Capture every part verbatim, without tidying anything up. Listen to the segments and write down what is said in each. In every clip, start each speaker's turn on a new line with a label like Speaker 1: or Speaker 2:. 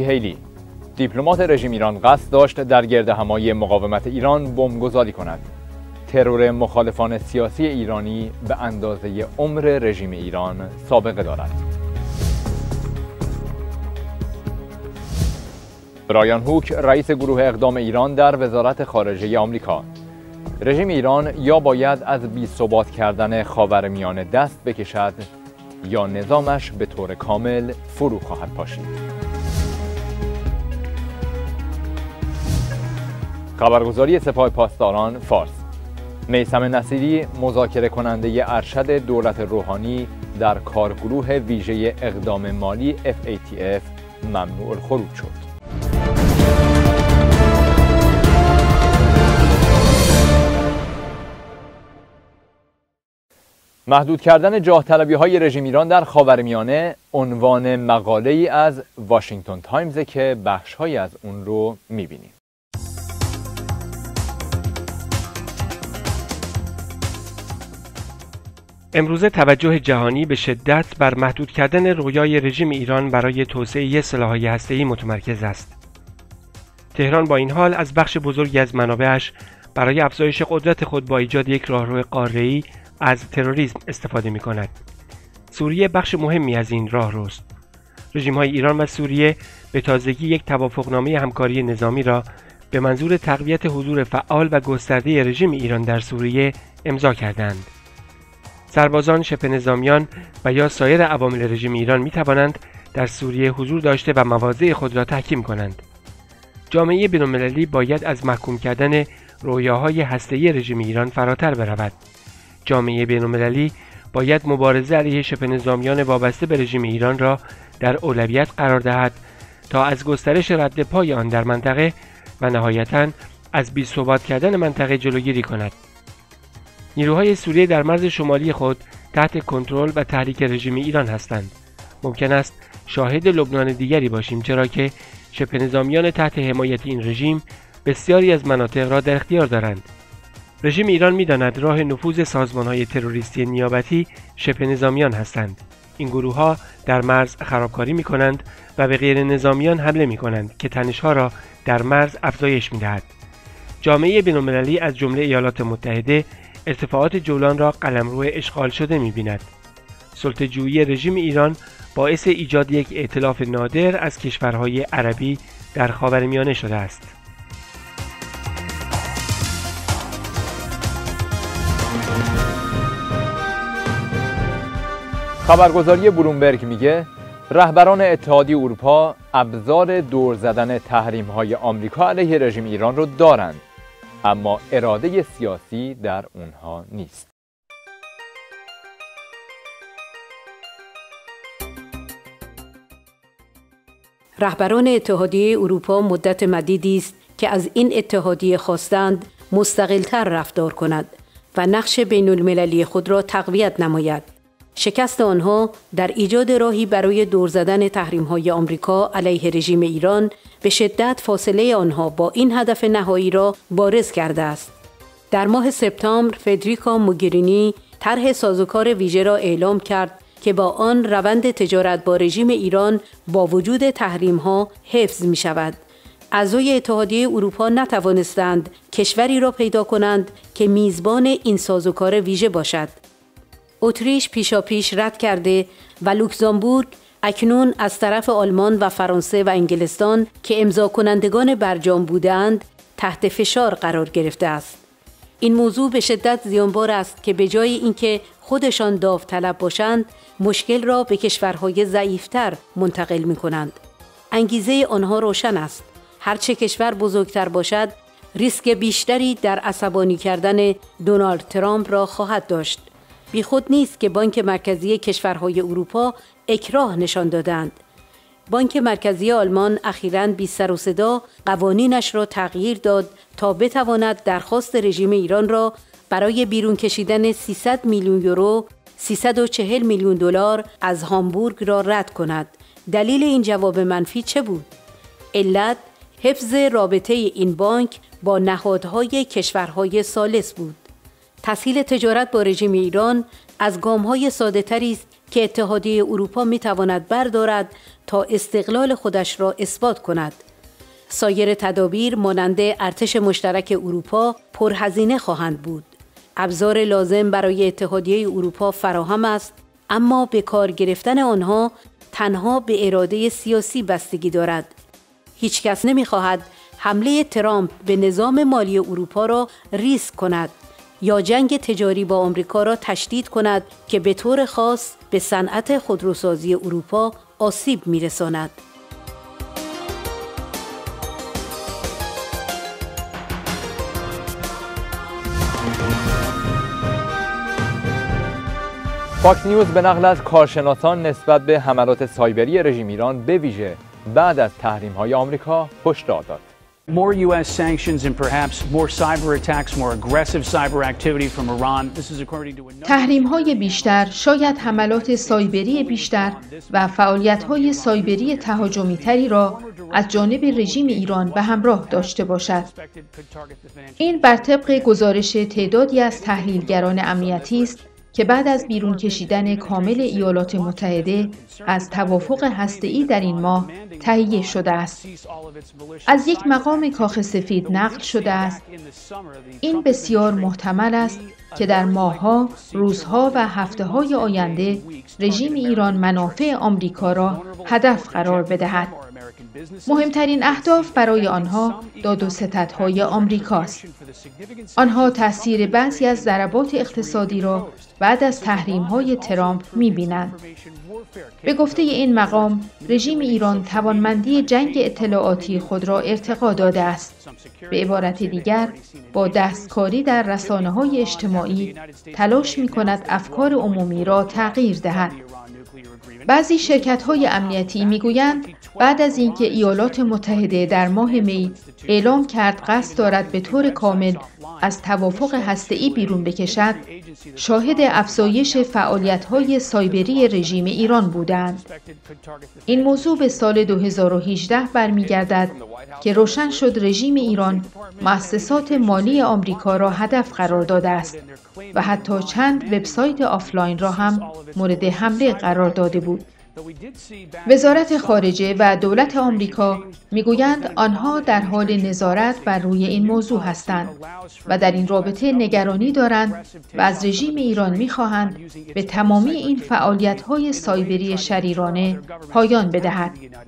Speaker 1: نیکی هیلی، دیپلمات رژیم ایران، قصد داشت در گردهمایی مقاومت ایران بمبگذاری کند. ترور مخالفان سیاسی ایرانی به اندازه عمر رژیم ایران سابقه دارد. برایان هوک، رئیس گروه اقدام ایران در وزارت خارجه آمریکا: رژیم ایران یا باید از بی‌ثبات کردن خاورمیانه دست بکشد یا نظامش به طور کامل فرو خواهد پاشید. خبرگزاری سپاه پاسداران فارس: میثم نصیری، مذاکره کننده ارشد دولت روحانی، در کارگروه ویژه اقدام مالی اف ای تی اف ممنوع الخروج شد. محدود کردن جاه طلبی های رژیم ایران در خاورمیانه عنوان مقاله ای از واشنگتن تایمز که بخش های از اون رو میبینیم.
Speaker 2: امروزه توجه جهانی به شدت بر محدود کردن رویای رژیم ایران برای توسعه سلاح‌های هسته‌ای متمرکز است. تهران با این حال از بخش بزرگی از منابعش برای افزایش قدرت خود با ایجاد یک راهرو قاره‌ای از تروریسم استفاده می‌کند. سوریه بخش مهمی از این راهروست. رژیم‌های ایران و سوریه به تازگی یک توافقنامه همکاری نظامی را به منظور تقویت حضور فعال و گسترده رژیم ایران در سوریه امضا کردند. سربازان، شبه نظامیان و یا سایر عوامل رژیم ایران می توانند در سوریه حضور داشته و مواضع خود را تحکیم کنند. جامعه بین‌المللی باید از محکوم کردن رویاهای هسته‌ای رژیم ایران فراتر برود. جامعه بین‌المللی باید مبارزه علیه شبه نظامیان وابسته به رژیم ایران را در اولویت قرار دهد تا از گسترش رد پای آن در منطقه و نهایتاً از بی‌ثبات کردن منطقه جلوگیری کند. نیروهای سوریه در مرز شمالی خود تحت کنترل و تحریک رژیم ایران هستند. ممکن است شاهد لبنان دیگری باشیم، چرا که شبه نظامیان تحت حمایت این رژیم بسیاری از مناطق را در اختیار دارند. رژیم ایران می‌داند راه نفوذ سازمان‌های تروریستی نیابتی شبه نظامیان هستند. این گروه‌ها در مرز خرابکاری می‌کنند و به غیر نظامیان حمله می‌کنند که تنش‌ها را در مرز افزایش می‌دهد. جامعه بین‌المللی از جمله ایالات متحده ارتفاعات جولان را قلمرو اشغال شده می‌بیند. سلطه‌جویی رژیم ایران باعث ایجاد یک ائتلاف نادر از کشورهای عربی در خاورمیانه شده است.
Speaker 1: خبرگزاری بلومبرگ میگه رهبران اتحادیه اروپا ابزار دور زدن تحریم‌های آمریکا علیه رژیم ایران رو دارند، اما اراده سیاسی در اونها نیست.
Speaker 3: رهبران اتحادیه اروپا مدت مدیدی است که از این اتحادیه خواستند مستقل‌تر رفتار کند و نقش بین‌المللی خود را تقویت نماید. شکست آنها در ایجاد راهی برای دور زدن تحریم‌های آمریکا علیه رژیم ایران به شدت فاصله آنها با این هدف نهایی را بارز کرده است. در ماه سپتامبر فدریکا موگرینی طرح سازوکار ویژه را اعلام کرد که با آن روند تجارت با رژیم ایران با وجود تحریم‌ها حفظ می‌شود. اعضای اتحادیه اروپا نتوانستند کشوری را پیدا کنند که میزبان این سازوکار ویژه باشد. اتریش پیشاپیش رد کرده و لوکزامبورگ اکنون از طرف آلمان و فرانسه و انگلستان که امضا کنندگان برجام بودند تحت فشار قرار گرفته است. این موضوع به شدت زیانبار است که به جای اینکه خودشان داوطلب باشند، مشکل را به کشورهای ضعیفتر منتقل می کنند. انگیزه آنها روشن است. هرچه کشور بزرگتر باشد، ریسک بیشتری در عصبانی کردن دونالد ترامپ را خواهد داشت. بی خود نیست که بانک مرکزی کشورهای اروپا اکراه نشان دادند. بانک مرکزی آلمان اخیراً بی سر و صدا قوانینش را تغییر داد تا بتواند درخواست رژیم ایران را برای بیرون کشیدن سیصد میلیون یورو، سیصد و چهل میلیون دلار از هامبورگ را رد کند. دلیل این جواب منفی چه بود؟ علت حفظ رابطه این بانک با نهادهای کشورهای ثالث بود. تسهیل تجارت با رژیم ایران از گام‌های ساده‌تری است که اتحادیه اروپا میتواند بردارد تا استقلال خودش را اثبات کند. سایر تدابیر مانند ارتش مشترک اروپا پرهزینه خواهند بود. ابزار لازم برای اتحادیه اروپا فراهم است، اما به کار گرفتن آنها تنها به اراده سیاسی بستگی دارد. هیچ کس نمی‌خواهد حمله ترامپ به نظام مالی اروپا را ریسک کند یا جنگ تجاری با آمریکا را تشدید کند که به طور خاص به صنعت خودروسازی اروپا آسیب می‌رساند.
Speaker 1: فاکس نیوز به نقل از کارشناسان نسبت به حملات سایبری رژیم ایران به ویژه بعد از تحریم‌های آمریکا هشدار داد.
Speaker 4: More U S sanctions and perhaps more cyber attacks, more aggressive cyber activity from Iran. This is according to a
Speaker 5: تحریم‌های بیشتر، شاید حملات سایبری بیشتر و فعالیت‌های سایبری تهاجمی‌تری را از جانب رژیم ایران به همراه داشته باشد. این بر طبق گزارش تعدادی از تحلیلگران امنیتی است که بعد از بیرون کشیدن کامل ایالات متحده از توافق هسته‌ای در این ماه تهیه شده است. از یک مقام کاخ سفید نقل شده است: این بسیار محتمل است که در ماه‌ها، روزها و هفته‌های آینده رژیم ایران منافع آمریکا را هدف قرار بدهد. مهمترین اهداف برای آنها داد و ستدهای آمریکاست. آنها تأثیر بعضی از ضربات اقتصادی را بعد از تحریم‌های ترامپ می‌بینند. به گفته این مقام، رژیم ایران توانمندی جنگ اطلاعاتی خود را ارتقا داده است. به عبارت دیگر، با دستکاری در رسانه‌های اجتماعی تلاش می‌کند افکار عمومی را تغییر دهد. بعضی شرکت‌های امنیتی می‌گویند بعد از اینکه ایالات متحده در ماه می اعلام کرد قصد دارد به طور کامل از توافق هسته‌ای بیرون بکشد، شاهد افزایش فعالیت‌های سایبری رژیم ایران بودند. این موضوع به سال دو هزار و هجده برمیگردد که روشن شد رژیم ایران مؤسسات مالی آمریکا را هدف قرار داده است و حتی چند وبسایت آفلاین را هم مورد حمله قرار داده بود. وزارت خارجه و دولت آمریکا میگویند آنها در حال نظارت بر روی این موضوع هستند و در این رابطه نگرانی دارند و از رژیم ایران میخواهند به تمامی این فعالیت‌های سایبری شریرانه پایان بدهد.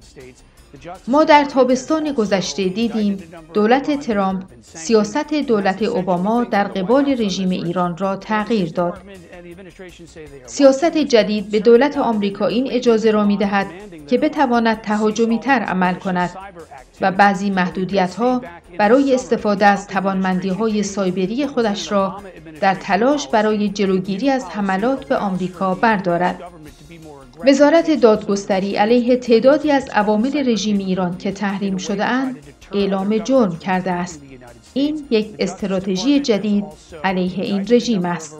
Speaker 5: ما در تابستان گذشته دیدیم دولت ترامپ سیاست دولت اوباما در قبال رژیم ایران را تغییر داد. سیاست جدید به دولت آمریکا این اجازه را می‌دهد که بتواند تهاجمی‌تر عمل کند و بعضی محدودیت‌ها برای استفاده از توانمندی‌های سایبری خودش را در تلاش برای جلوگیری از حملات به آمریکا بردارد. وزارت دادگستری علیه تعدادی از عوامل رژیم ایران که تحریم شده‌اند اعلام جرم کرده است. این یک استراتژی جدید علیه این رژیم است.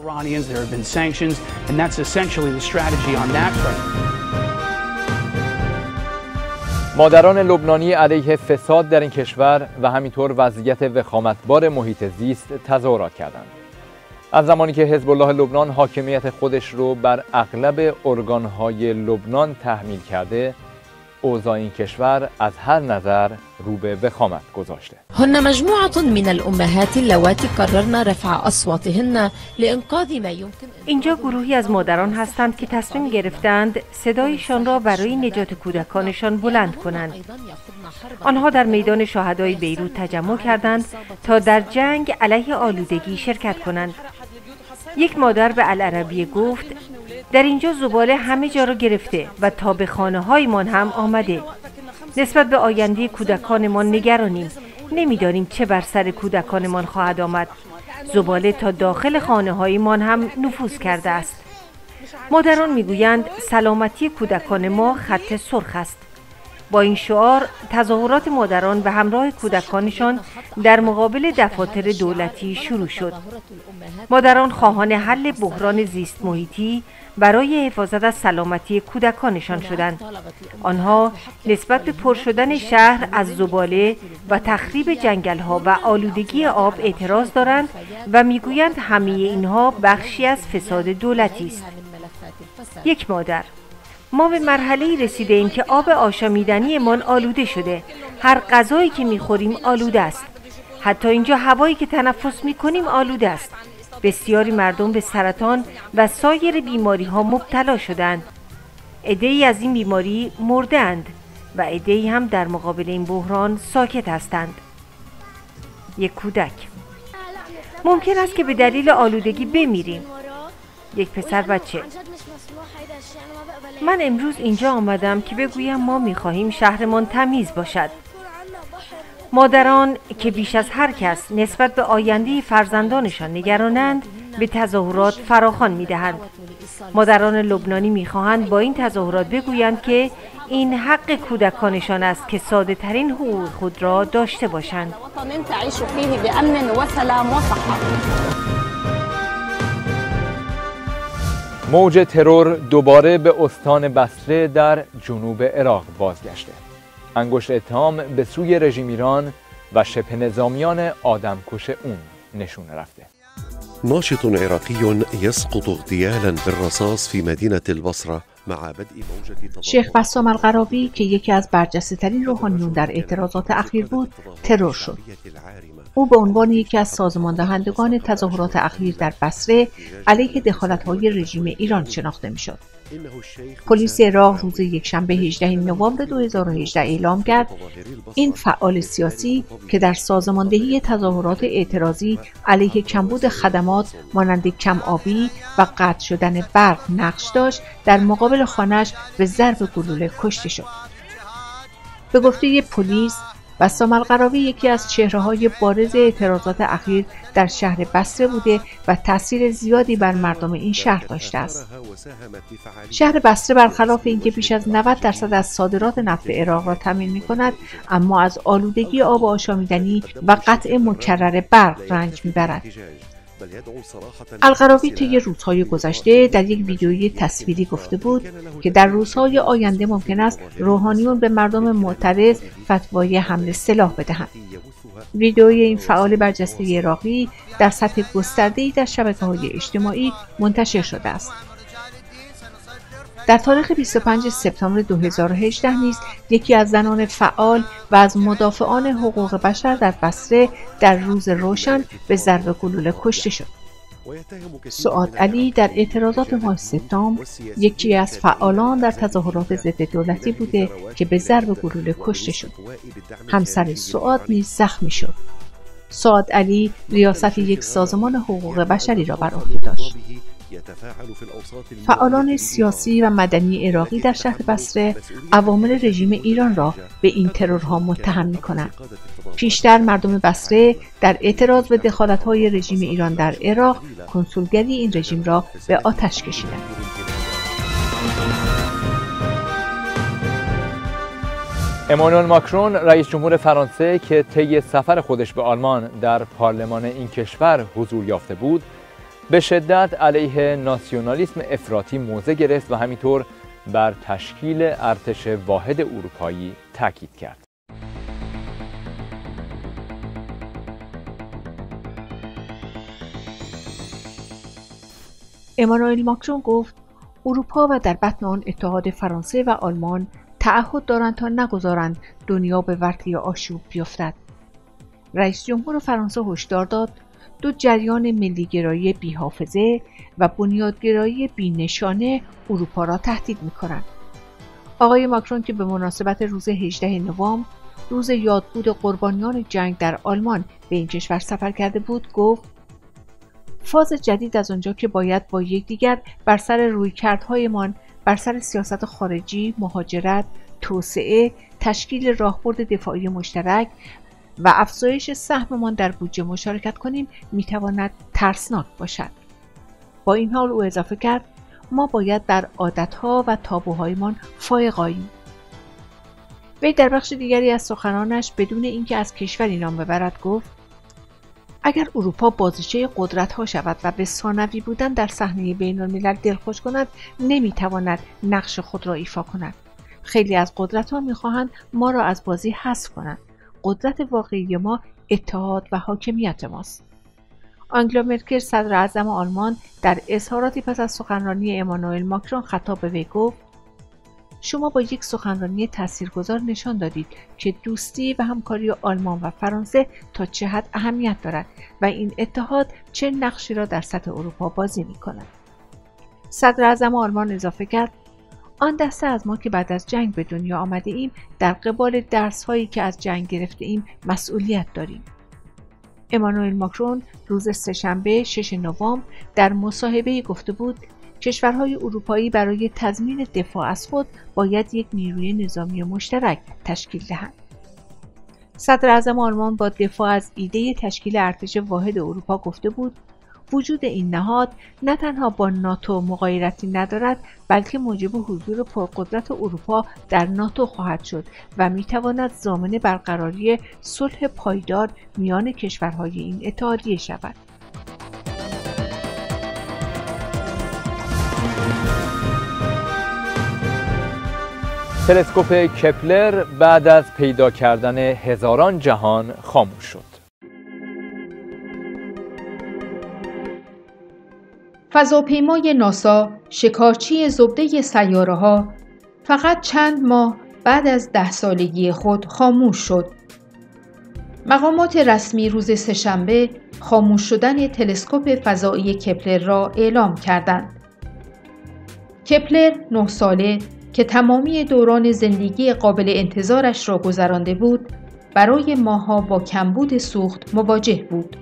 Speaker 1: مادران لبنانی علیه فساد در این کشور و همینطور وضعیت وخامتبار محیط زیست تظاهرات کردند. از زمانی که حزب الله لبنان حاکمیت خودش رو بر اغلب ارگانهای لبنان تحمیل کرده، اوضاع این کشور از هر نظر رو به وخامت گذاشته.
Speaker 6: هن مجموعة من الأمهات اللواتي قررن رفع أصواتهن لإنقاذ ما يمكن.
Speaker 7: اینجا گروهی از مادران هستند که تصمیم گرفتند صدایشان را برای نجات کودکانشان بلند کنند. آنها در میدان شهدای بیروت تجمع کردند تا در جنگ علیه آلودگی شرکت کنند. یک مادر به العربیه گفت: در اینجا زباله همه جا را گرفته و تا به خانه هایمان هم آمده. نسبت به آینده کودکانمان نگرانیم. نمیدانیم چه بر سر کودکانمان خواهد آمد. زباله تا داخل خانه هایمان هم نفوذ کرده است. مادران میگویند سلامتی کودکان ما خط سرخ است. با این شعار تظاهرات مادران به همراه کودکانشان در مقابل دفاتر دولتی شروع شد. مادران خواهان حل بحران زیست محیطی برای حفاظت از سلامتی کودکانشان شدند. آنها نسبت به پر شدن شهر از زباله و تخریب جنگل‌ها و آلودگی آب اعتراض دارند و میگویند همه اینها بخشی از فساد دولتی است. یک مادر: ما به مرحله‌ای رسیده ایم که آب آشامیدنیمان آلوده شده. هر غذایی که می‌خوریم آلوده است. حتی اینجا هوایی که تنفس می‌کنیم آلوده است. بسیاری مردم به سرطان و سایر بیماری‌ها مبتلا شدند. عده‌ای از این بیماری مرده‌اند و عده‌ای هم در مقابل این بحران ساکت هستند. یک کودک: ممکن است که به دلیل آلودگی بمیریم. یک پسر بچه: من امروز اینجا آمدم که بگویم ما می‌خواهیم شهرمان تمیز باشد. مادران که بیش از هر کس نسبت به آینده فرزندانشان نگرانند به تظاهرات فراخوان می‌دهند. مادران لبنانی می‌خواهند با این تظاهرات بگویند که این حق کودکانشان است که ساده ترین حقوق خود را داشته باشند.
Speaker 1: موج ترور دوباره به استان بصره در جنوب عراق بازگشته. انگشت اتهام به سوی رژیم ایران و شبه نظامیان آدمکش اون نشون رفته.
Speaker 8: ناشط عراقي يسقط اغتيالا بالرصاص في مدينة البصرة مع بدء موجة
Speaker 5: شیخ بسام القرابی که یکی از برجسته‌ترین روحانیون در اعتراضات اخیر بود، ترور شد. او به عنوان یکی از سازماندهندگان تظاهرات اخیر در بصره علیه دخالت‌های رژیم ایران شناخته می‌شد. پلیس عراق روز یکشنبه هجدهم نوامبر دو هزار و هجده اعلام کرد این فعال سیاسی که در سازماندهی تظاهرات اعتراضی علیه کمبود خدمات مانند کم آبی و قطع شدن برق نقش داشت، در مقابل خانه‌اش به ضرب گلوله کشته شد. به گفته پلیس، بسام القرابی یکی از چهره‌های بارز اعتراضات اخیر در شهر بصره بوده و تأثیر زیادی بر مردم این شهر داشته است. شهر بصره برخلاف اینکه بیش از نود درصد از صادرات نفت عراق را تامین می‌کند، اما از آلودگی آب آشامیدنی و قطع مکرر برق رنج می‌برد. القرابی طی روزهای گذشته در یک ویدیوی تصویری گفته بود که در روزهای آینده ممکن است روحانیون به مردم معترض فتوای حمل سلاح بدهند. ویدیوی این فعال برجسته عراقی در سطح گسترده‌ای در شبکه‌های اجتماعی منتشر شده است. در تاریخ بیست و پنجم سپتامبر دو هزار و هجده نیز یکی از زنان فعال و از مدافعان حقوق بشر در بصره در روز روشن به ضرب گلوله کشته شد. سعاد علی در اعتراضات ماه سپتامبر یکی از فعالان در تظاهرات ضد دولتی بوده که به ضرب گلوله کشته شد. همسر سعاد نیز زخمی شد. سعاد علی ریاست یک سازمان حقوق بشری را بر عهده داشت. فعالان سیاسی و مدنی عراقی در شهر بصره عوامل رژیم ایران را به این ترورها متهم می‌کنند. پیشتر مردم بصره در اعتراض به دخالت‌های رژیم ایران در عراق کنسولگری این رژیم را به آتش کشیدند.
Speaker 1: امانوئل ماکرون رئیس جمهور فرانسه که طی سفر خودش به آلمان در پارلمان این کشور حضور یافته بود، به شدت علیه ناسیونالیسم افراطی موضع گرفت و همینطور بر تشکیل ارتش واحد اروپایی تاکید کرد.
Speaker 5: امانوئل ماکرون گفت اروپا و در بطن آن اتحاد فرانسه و آلمان تعهد دارند تا نگذارند دنیا به ورطه آشوب بیفتد. رئیس جمهور فرانسه هشدار داد دو جریان ملیگرایی بی‌حافظه و بنیادگرایی بی‌نشانه اروپا را تهدید می‌کنند. آقای ماکرون که به مناسبت روز هجدهم نوامبر، روز یادبود قربانیان جنگ در آلمان، به این کشور سفر کرده بود، گفت فاز جدید از آنجا که باید با یکدیگر بر سر رویکردهایمان بر سر سیاست خارجی، مهاجرت، توسعه، تشکیل راهبرد دفاعی مشترک و افزایش سهممان در بودجه مشارکت کنیم میتواند ترسناک باشد. با این حال او اضافه کرد ما باید در عادتها و تابوهایمان فائق‌آییم. وی در بخش دیگری از سخنانش بدون اینکه از کشوری نام ببرد گفت اگر اروپا بازیچه قدرت‌ها شود و به ثانوی بودن در صحنه بین‌الملل دلخوش کند، نمیتواند نقش خود را ایفا کند. خیلی از قدرت‌ها میخواهند ما را از بازی حذف کنند. قدرت واقعی ما اتحاد و حاکمیت ماست. آنگلا مرکل صدر اعظم آلمان در اظهاراتی پس از سخنرانی امانوئل ماکرون خطاب به وی گفت: شما با یک سخنرانی تاثیرگذار نشان دادید که دوستی و همکاری آلمان و فرانسه تا چه حد اهمیت دارد و این اتحاد چه نقشی را در سطح اروپا بازی می‌کند. صدر اعظم آلمان اضافه کرد: آن دسته از ما که بعد از جنگ به دنیا آمده ایم در قبال درس‌هایی که از جنگ گرفته ایم مسئولیت داریم. امانوئل ماکرون روز سه‌شنبه ششم نوامبر در مصاحبه‌ای گفته بود کشورهای اروپایی برای تضمین دفاع از خود باید یک نیروی نظامی مشترک تشکیل دهند. صدر اعظم آلمان با دفاع از ایده تشکیل ارتش واحد اروپا گفته بود وجود این نهاد نه تنها با ناتو مغایرتی ندارد بلکه موجب حضور پرقدرت اروپا در ناتو خواهد شد و میتواند ضامن برقراری صلح پایدار میان کشورهای این اتحادیه شود.
Speaker 1: تلسکوپ کپلر بعد از پیدا کردن هزاران جهان خاموش شد.
Speaker 5: فضاپیمای ناسا شکارچی زبده سیاره‌ها فقط چند ماه بعد از ده سالگی خود خاموش شد. مقامات رسمی روز سه‌شنبه خاموش شدن تلسکوپ فضایی کپلر را اعلام کردند. کپلر نه ساله که تمامی دوران زندگی قابل انتظارش را گذرانده بود، برای ماه‌ها با کمبود سوخت مواجه بود.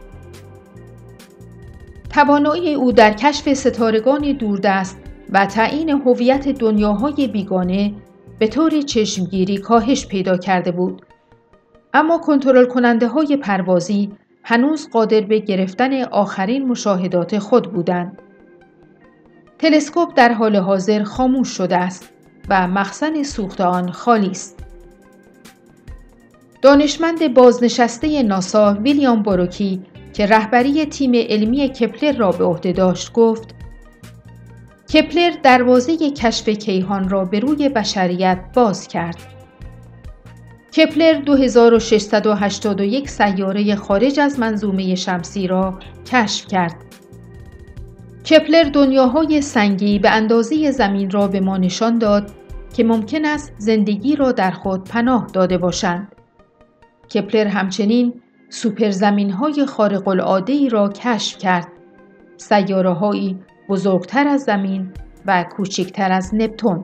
Speaker 5: توانایی او در کشف ستارگان دوردست و تعیین هویت دنیاهای بیگانه به طور چشمگیری کاهش پیدا کرده بود، اما کنترل کننده های پروازی هنوز قادر به گرفتن آخرین مشاهدات خود بودند. تلسکوپ در حال حاضر خاموش شده است و مخزن سوخت آن خالی است. دانشمند بازنشسته ناسا ویلیام بروکی که رهبری تیم علمی کپلر را به عهده داشت گفت: کپلر دروازه کشف کیهان را به روی بشریت باز کرد. کپلر دو هزار و ششصد و هشتاد و یک سیاره خارج از منظومه شمسی را کشف کرد. کپلر دنیاهای سنگی به اندازه زمین را به ما نشان داد که ممکن است زندگی را در خود پناه داده باشند. کپلر همچنین سوپرزمین‌های خارق‌العاده‌ای را کشف کرد، سیاره‌هایی بزرگتر از زمین و کوچکتر از نپتون.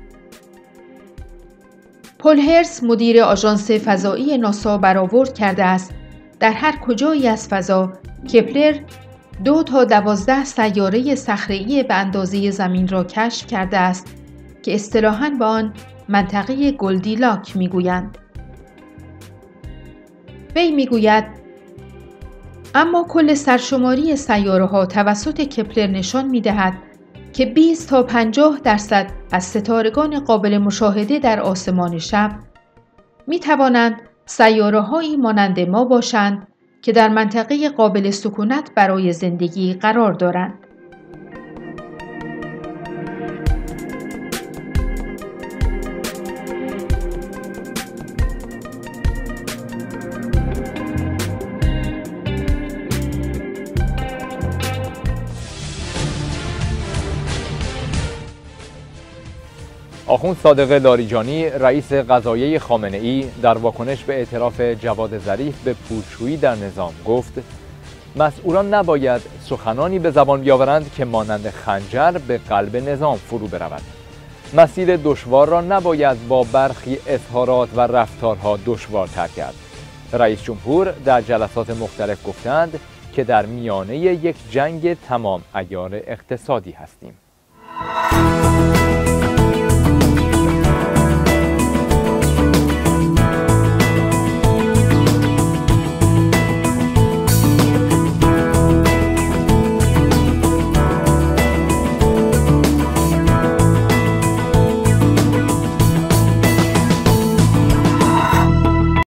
Speaker 5: پل هرس مدیر آژانس فضایی ناسا برآورد کرده است در هر کجایی از فضا کپلر دو تا دوازده سیاره صخره‌ای به اندازه زمین را کشف کرده است که اصطلاحاً به آن منطقه گلدیلاک می‌گویند. وی میگوید اما کل سرشماری سیاره‌ها توسط کپلر نشان می‌دهد که بیست تا پنجاه درصد از ستارگان قابل مشاهده در آسمان شب می‌توانند سیاره‌هایی مانند ما باشند که در منطقه قابل سکونت برای زندگی قرار دارند.
Speaker 1: آخوند صادق لاریجانی رئیس قضاییه خامنه‌ای در واکنش به اعتراف جواد ظریف به پولشویی در نظام گفت مسئولان نباید سخنانی به زبان بیاورند که مانند خنجر به قلب نظام فرو برود. مسیر دشوار را نباید با برخی اظهارات و رفتارها دشوارتر کرد. رئیس جمهور در جلسات مختلف گفتند که در میانه یک جنگ تمام عیار اقتصادی هستیم.